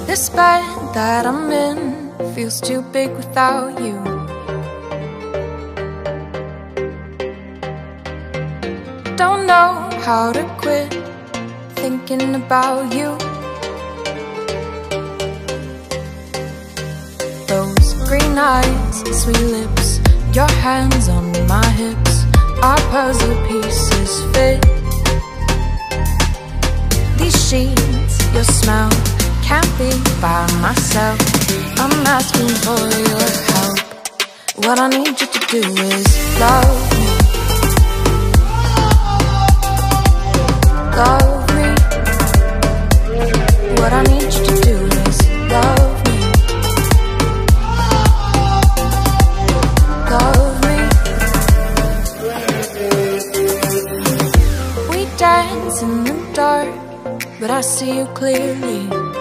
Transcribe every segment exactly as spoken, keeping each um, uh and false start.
This bed that I'm in feels too big without you. Don't know how to quit thinking about you. Those green eyes, sweet lips, your hands on my hips, our puzzle pieces fit. These sheets, your smell, can't be by myself. I'm asking for your help. What I need you to do is love me. Love me. What I need you to do is love me. Love me. We dance in the dark, but I see you clearly.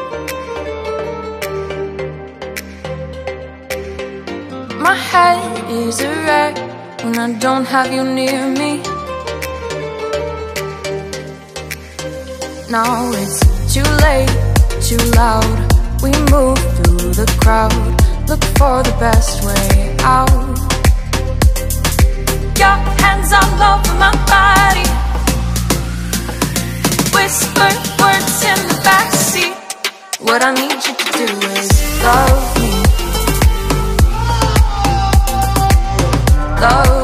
My head is a wreck when I don't have you near me. Now it's too late, too loud. We move through the crowd, look for the best way out. Your hands all over my body, whisper words in the backseat. What I need you to do is love me. Love